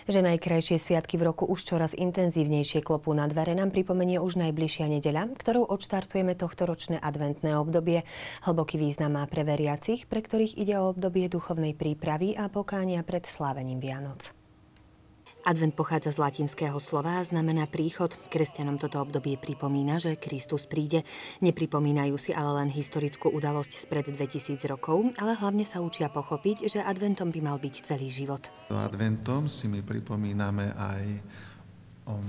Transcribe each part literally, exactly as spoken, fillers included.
Že najkrajšie sviatky v roku už čoraz intenzívnejšie klopú na dvere, nám pripomenie už najbližšia nedeľa, ktorou odštartujeme tohtoročné adventné obdobie. Hlboký význam má pre veriacich, pre ktorých ide o obdobie duchovnej prípravy a pokánia pred slávením Vianoc. Advent pochádza z latinského slova a znamená príchod. Kresťanom toto obdobie pripomína, že Kristus príde. Nepripomínajú si ale len historickú udalosť spred dvetisíc rokov, ale hlavne sa učia pochopiť, že adventom by mal byť celý život. Adventom si my pripomíname aj um,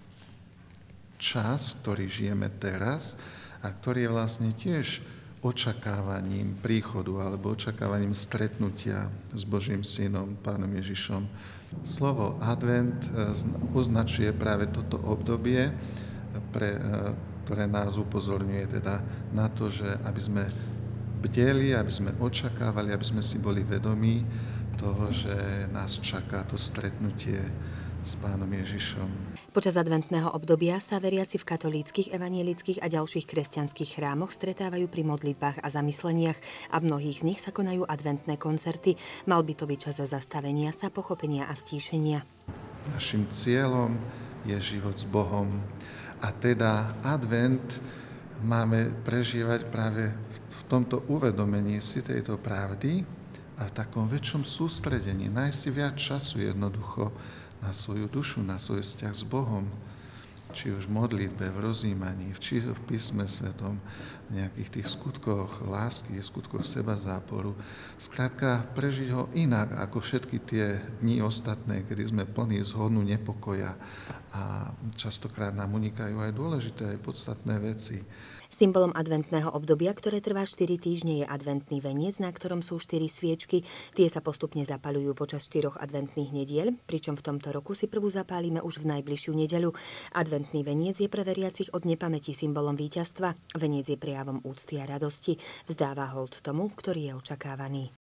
čas, ktorý žijeme teraz a ktorý je vlastne tiež očakávaním príchodu alebo očakávaním stretnutia s Božím synom, Pánom Ježišom. Slovo advent označuje práve toto obdobie, pre, ktoré nás upozorňuje teda na to, že aby sme bdeli, aby sme očakávali, aby sme si boli vedomí toho, že nás čaká to stretnutie s Pánom Ježišom. Počas adventného obdobia sa veriaci v katolíckych, evanielických a ďalších kresťanských chrámoch stretávajú pri modlitbách a zamysleniach a v mnohých z nich sa konajú adventné koncerty. Mal by to byť čas za zastavenia sa, pochopenia a stíšenia. Naším cieľom je život s Bohom a teda advent máme prežívať práve v tomto uvedomení si tejto pravdy a v takom väčšom sústredení, nájsť si viac času jednoducho na svoju dušu, na svoj vzťah s Bohom, či už v modlitbe, v rozjímaní, či v písme svetom, v nejakých tých skutkoch lásky, skutkoch seba záporu. Skrátka, prežiť ho inak ako všetky tie dni ostatné, kedy sme plní zhonu nepokoja a častokrát nám unikajú aj dôležité, aj podstatné veci. Symbolom adventného obdobia, ktoré trvá štyri týždne, je adventný veniec, na ktorom sú štyri sviečky. Tie sa postupne zapaľujú počas štyroch adventných nediel, pričom v tomto roku si prvú zapálime už v najbližšiu nedeľu. Adventný veniec je pre veriacich od nepamäti symbolom víťazstva. Veniec je prejavom úcty a radosti. Vzdáva hold tomu, ktorý je očakávaný.